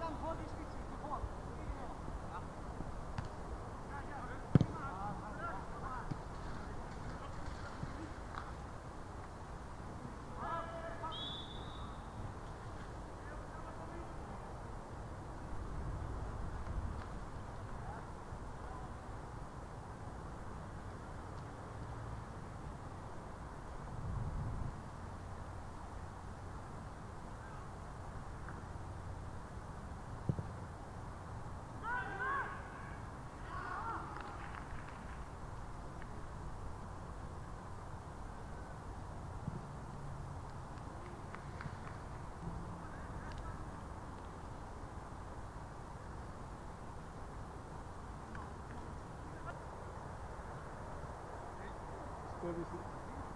What is it?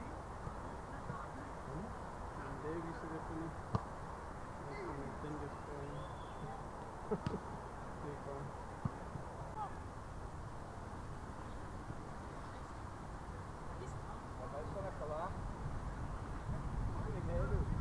Davies er even niet. Dat is een Tinders voor Hij is wel even laag. Dat vind ik heel goed.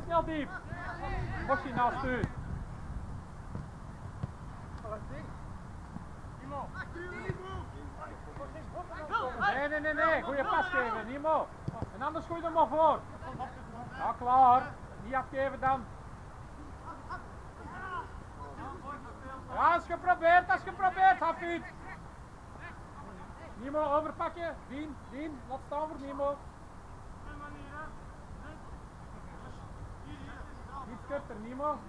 snel diep. Moshi naast u. Nee. Goeie pas geven, Nimo. En anders gooi je hem maar voor. Ja, klaar. Niet afgeven dan. Ja, als geprobeerd, Hafid. Nimo, overpakken. Dien, laat staan voor Nimo. Niet korter, Nimo.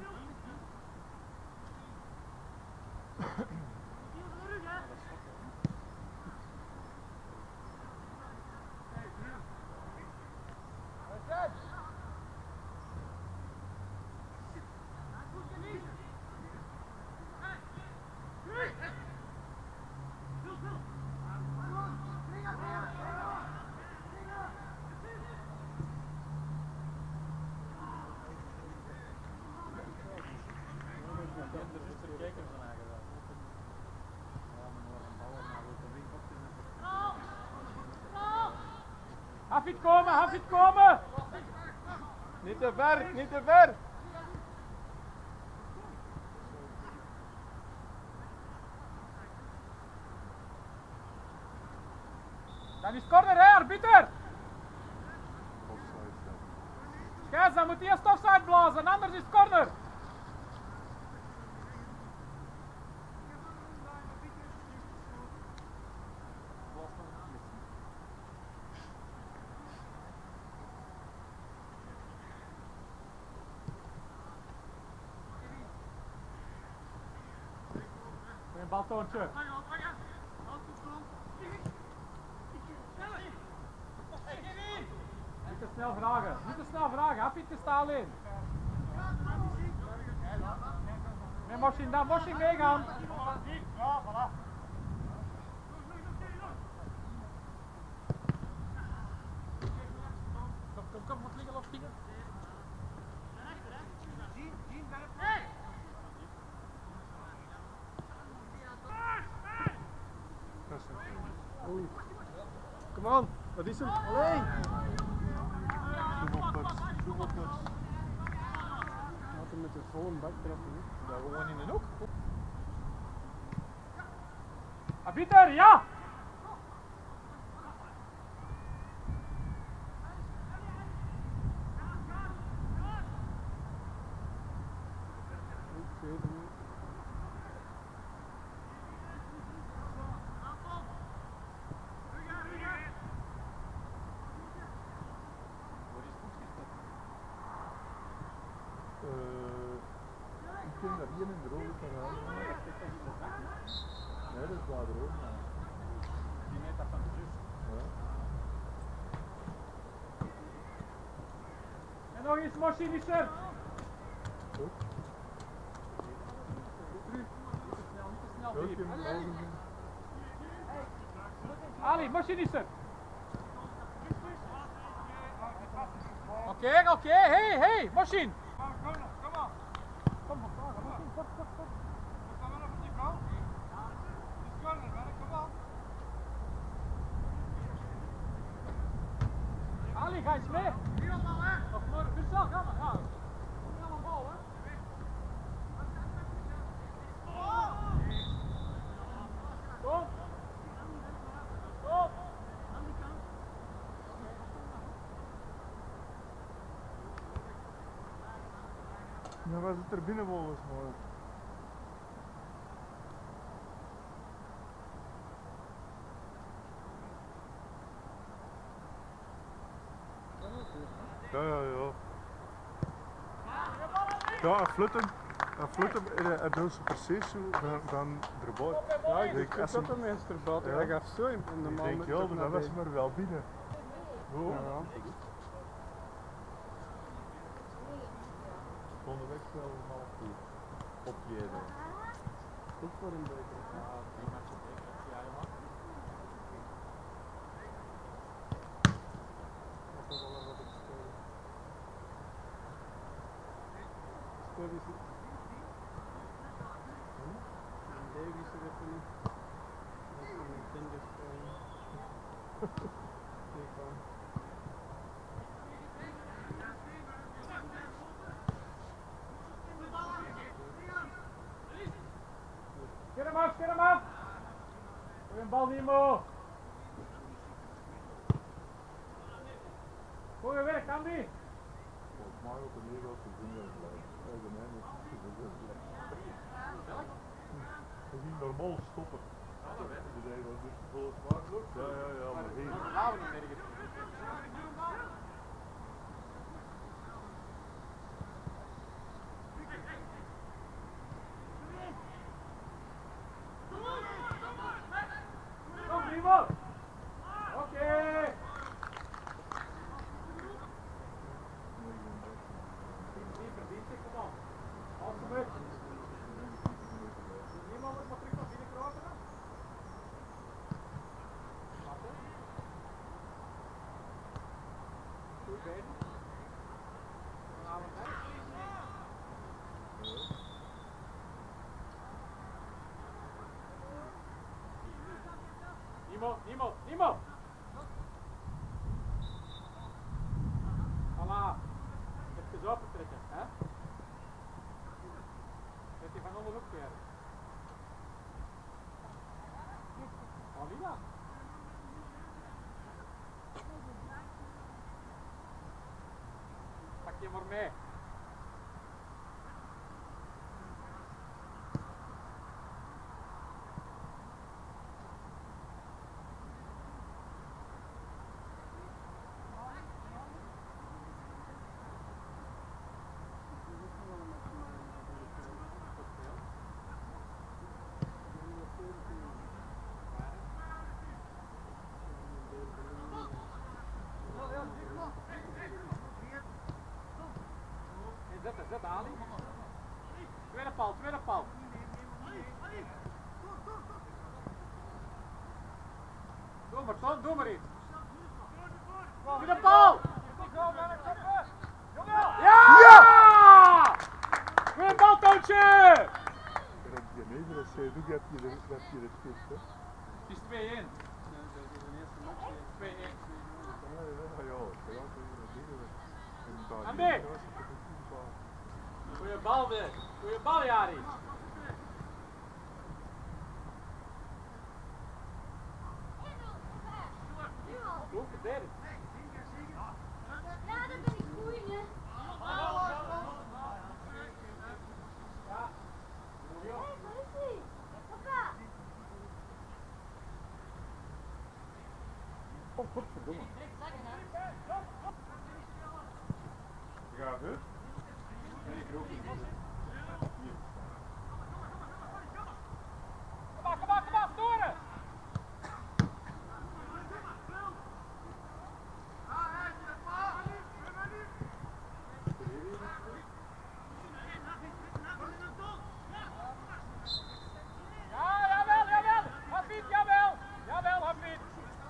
Hafid komen! Niet te ver! Dan is corner, hè, arbiter! Schijs, dan moet eerst offside blazen, anders is corner! Een baltoontje. Niet te snel vragen, Hafid is te alleen. Nee, Moshi meegaan. Ja, voilà. Kom, wat liggen op dingen. Oei. Kom aan, wat is hem? Alleen! Voetbalputs. Laat hem met de volle bak treffen. Ja, gewoon in de hoek. Arbiter, ja! Ik denk dat hier in de rode kan halen. Nee, dat is waar de rode. Die meter van de zus. Ja. En nog eens Moshi, is er! Goed. Niet te snel Goed, diep. je moet ogen doen. Ali, Moshi is er! Oké, hey, Moshi! Ali, ga eens mee! Of maar, Marcel, ga maar, ga! Kom aan een bal, hè! Kom! Kom! Dan was het er binnen volgens mij. Ja. Ja, hij doet ze precies zo van erbij. Ja, ik denk, denk als dat hem- hem eens erbuiten. Ja. Hij gaf zo in de Ik man denk, met ja, het maar naar dat was beneden. maar wel binnen. Goed. Ja. Volgende week wel allemaal goed. Optreden. Goed voor een beker. Ja, 3 matchen beker, ja, jongen. Dat is wel wat ik speel. Speel is het. En Davies er even niet. Dat is een tender spelen. Kijk aan. bal Nimo. Goeie werk, Andy. Volgens mij ook een Nederlandse vinger blijven. De man is we zien normaal stoppen. De Nederland dus volgens mij lukt. Ja, maar hier. Dat gaan we niet nergens. Kom, Nimo. Oké. Die verdient zich, kom op. Als gebeurt. Niemand moet maar terug naar binnen kropen. Goed bezig. Dan gaan we weg. Nimo! Voilà. Even open trekken, hè? Zet die van onder opkeren. Alina. Pak je maar mee. Zet Ali. Tweede paal. Doe maar, Tom, doe maar iets. Tweede paal! Ja! Goeie bal, Toontje! Je Nederlands zei, doe je het spits, hè? Het is 2-1. De eerste match 2-1. Ja. Andy! Goeie bal weer. Goeie bal, Jari. Goed verdedigd. Ja, dat ben ik goed, hè. Hé, waar is hij? Papa! Oh, godverdomme. Ja, hè? Nee, ik ook niet. Hier. Kom maar, storen! Ja, jawel! Hafid, jawel, Hafid!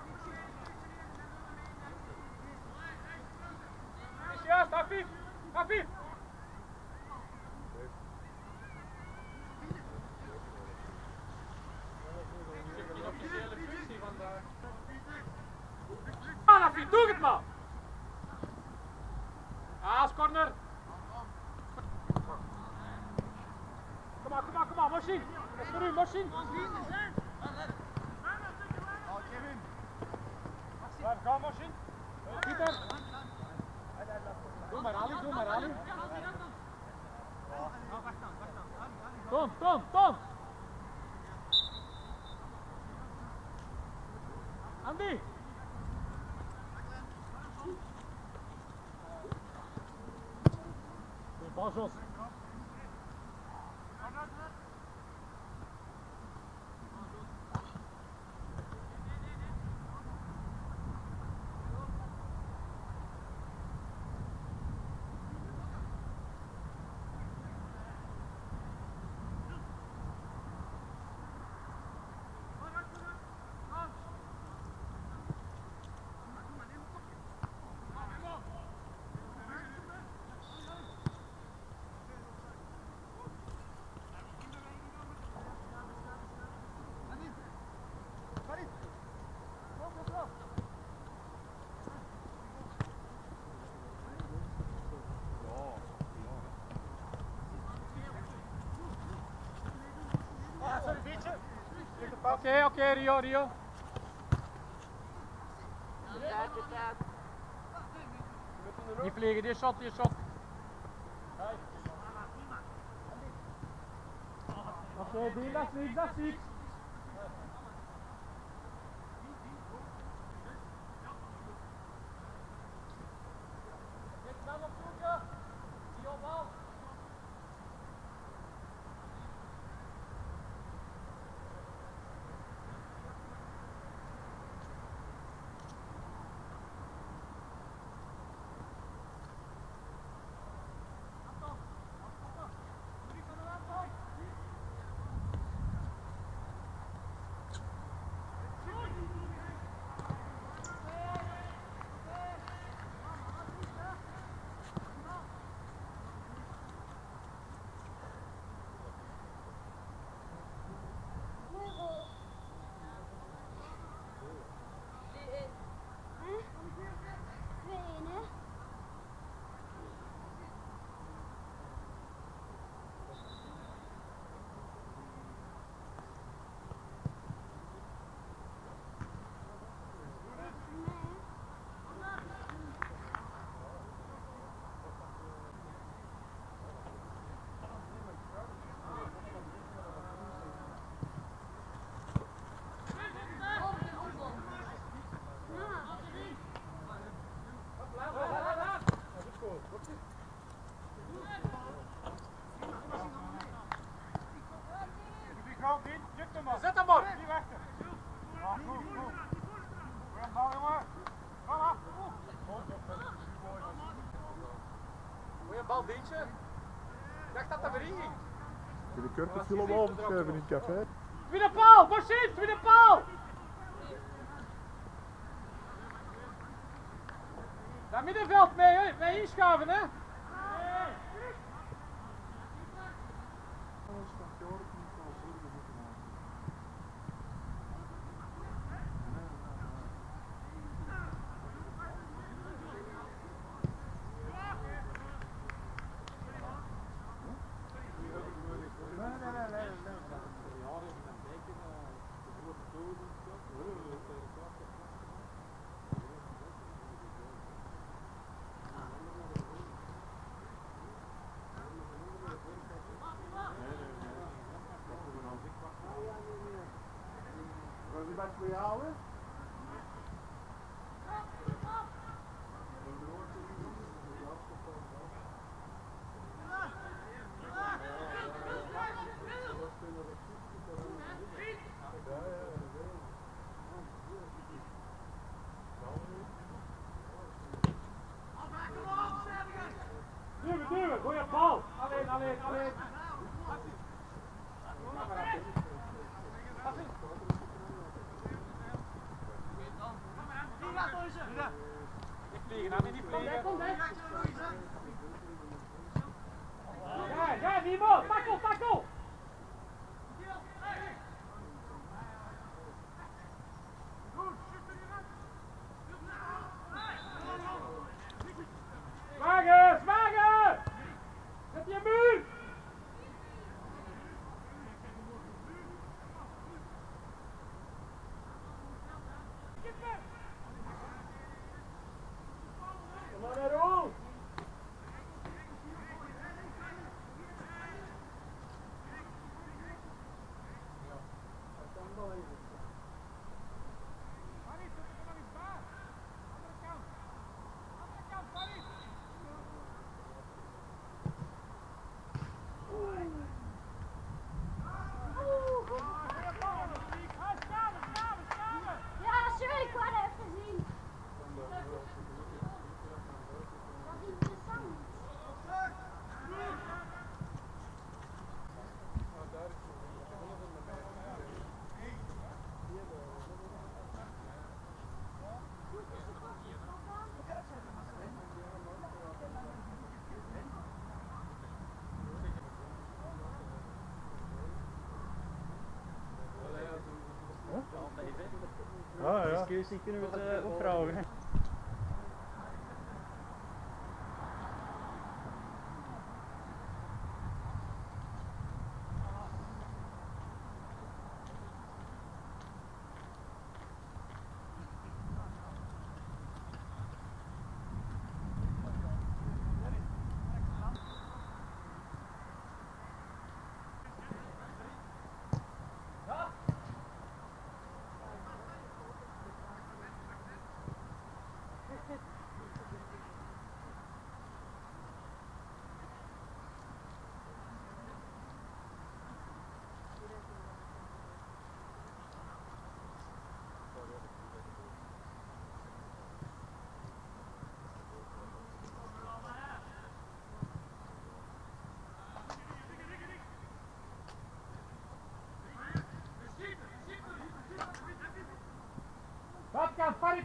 Is juist, Hafid! Officiële functie vandaag. Hafid, doe het man! Als corner! Kom maar, Moshin! Dat is voor u, Moshin! Blijf gaan, Moshin! Pieter! Doe maar, Ali! Tom! Andy! Goeie bal, Jos! Oké, Rio. Niet vliegen, dit shot. Oké, dat is niets. Dit kan opzoeken. Die opbouw. Zet hem maar! Niet weg! Goed. Goeie bal, jongen! Kom af! Goeie bal, Dientje! Ik dacht dat dat weer inging! De kurken viel hem overschuiven in het café. Tweede paal! Machine! Tweede paal! Dat middenveld mee inschuiven, hè? Was die best voor jou, hè? Duwen, goeie bal! Alleen. Niet vliegen, niet vliegen. Ja, Nimo! Tackle! Zwagen! Zet je muur! Kom maar naar Roel! Ja, sorry, ik wou dat even zien. Wat interessant. Ah ja. Discussie kunnen we het opvragen.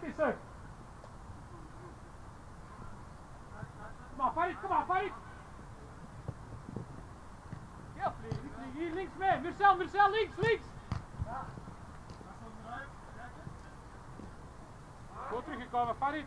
is er. Kom maar, Farid, kom maar, Farid. Ja, vlieg hier links mee. Marcel, Marcel, links, links. Goed teruggekomen, Farid.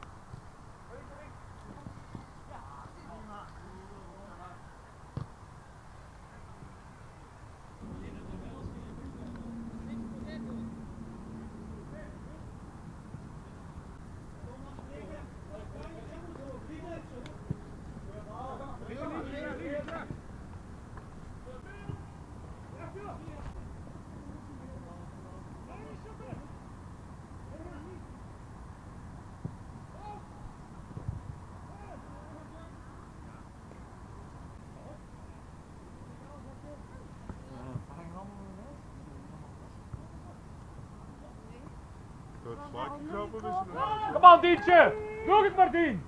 Dat slaakje grappen is er wel. Kom aan, Dientje. Doe het maar, Dien.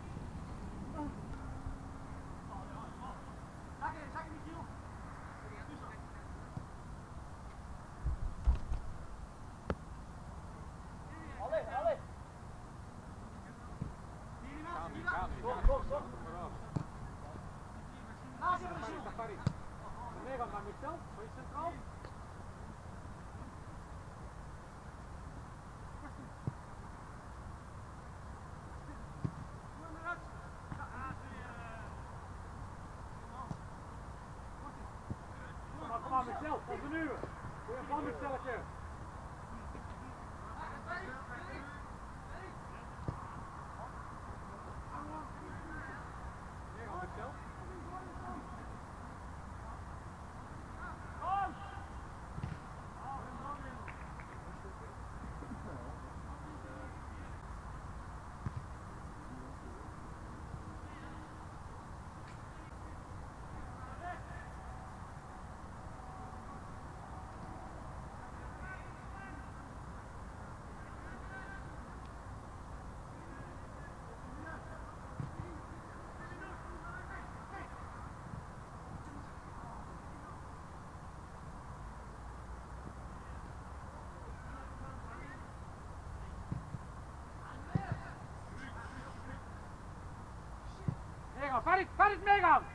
Kom maar, Marcel, dat is een uur. Goeie van, Marcelke. Farid, Farid meegaan!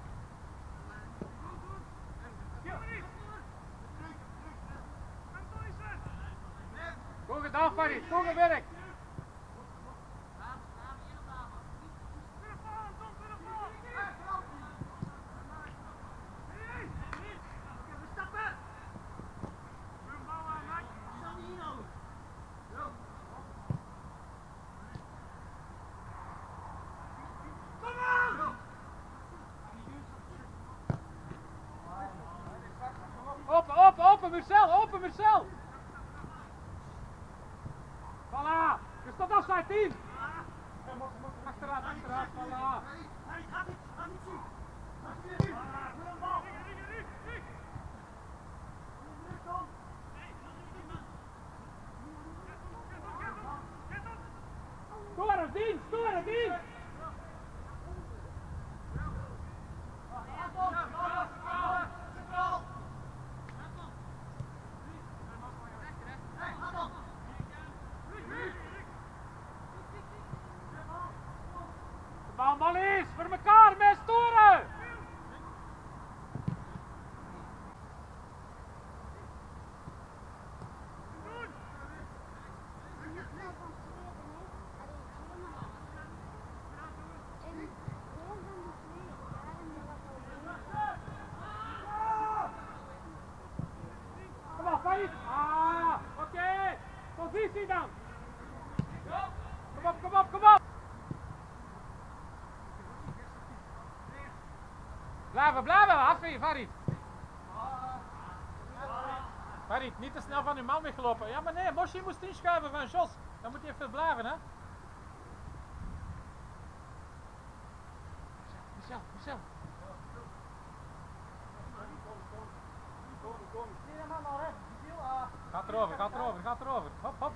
Goed gedaan, Farid, goed gewerkt! Open, Marcel, open, Marcel! Voilà! Je staat afsluit, 10! Achteruit, achteruit, voilà! Scoren, 10! Scoren, 10! Man is voor elkaar met storen! Kom op, Farid! Ah, oké! Positie dan! Kom op, kom op, kom op! Blijven, blijven, Hafi, Farid. Farid, niet te snel van uw man weggelopen. Ja, maar nee, Moshi moest inschuiven van Jos. Dan moet je even blijven, hè. Michel, Michel. Gaat erover, gaat erover, gaat erover. Hop, hop.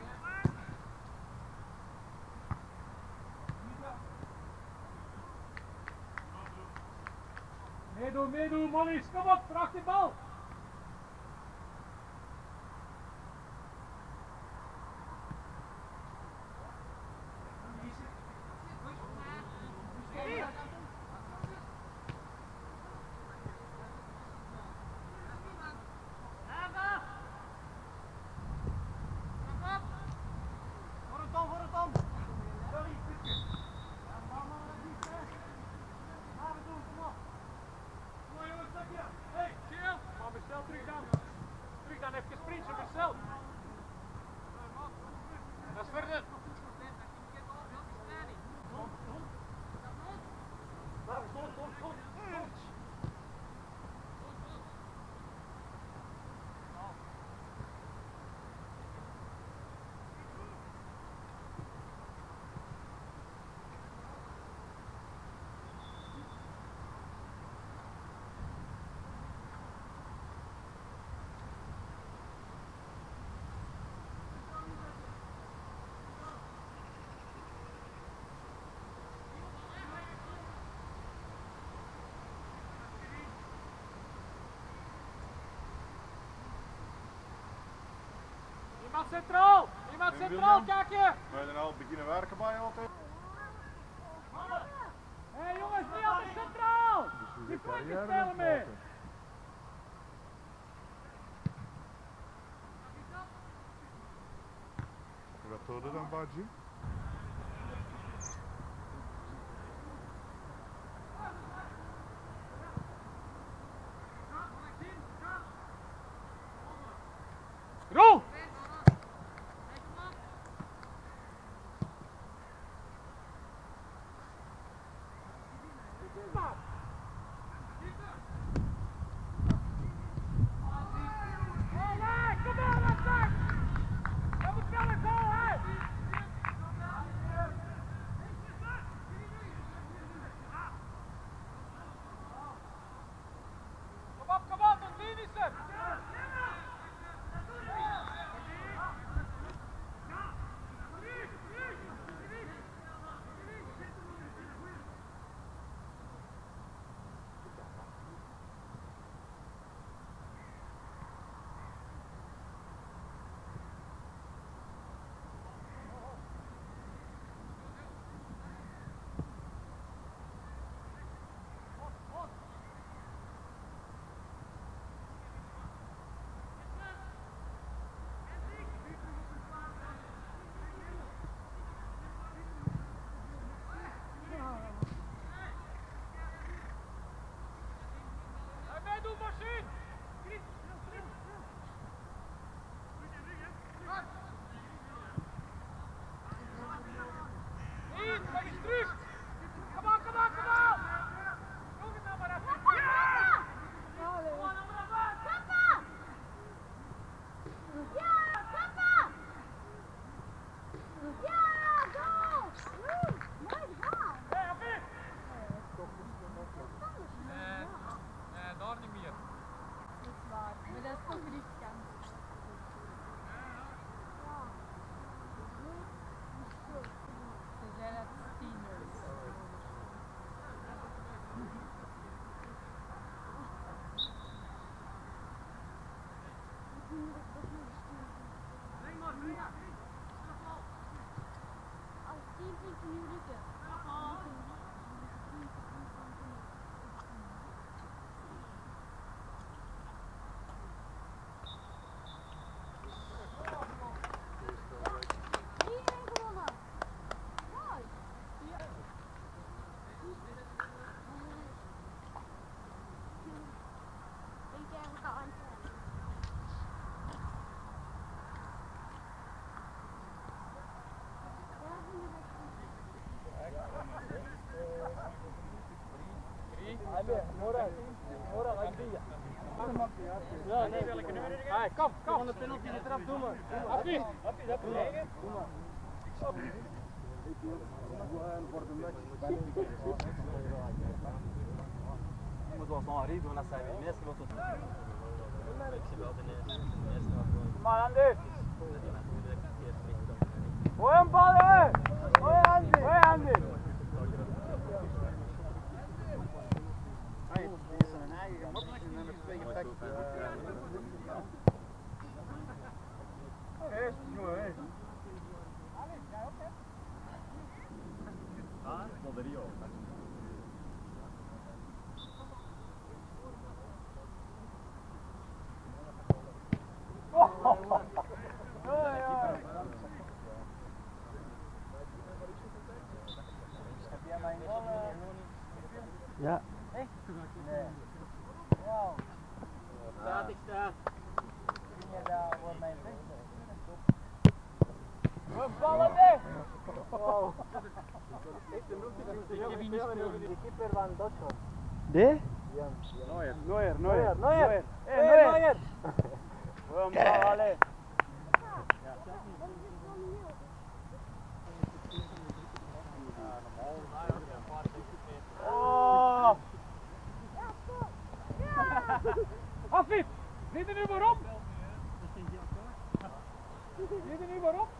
Meedoen, meedoen, Mollies. Kom op, vraag die bal. Iemand centraal! Iemand centraal, kijk je! Wil je dan al beginnen werken bij altijd? Hé jongens, niet altijd centraal! Die flankjes spelen mee! Wat hoorde dan, Badji? Rol! Kom op, dat finishen! Maar dat is toch riskant. Ze zijn het tieners. Als 10 punten nu lukken. Ja, nee, welke nummer? Hey, kom, kom. Gewoon een penalty eraf doen maar. Affie. Doe maar. Je moet wel snel rijden, want dat zijn we meestal tot. Ik zie wel de eerste. Kom maar, Andy. Hoi hem ballen! Hoi Andy! Hoi Andy! Hij is zijn eigen gemakkelijk en nummer 2 gepakt. Eerst, jongen, hé. Tot de Rio. Ja. Echt? Nee. Wow. Staat ik sta. Kun je daar voor mij zeggen? We ballen weg! Wow. De keeper van Duitsland. De? Neuer. Neuer. Neuer. Hey, Neuer. We ballen. Oh! Affie, zit er nu maar op? Zit er nu maar op?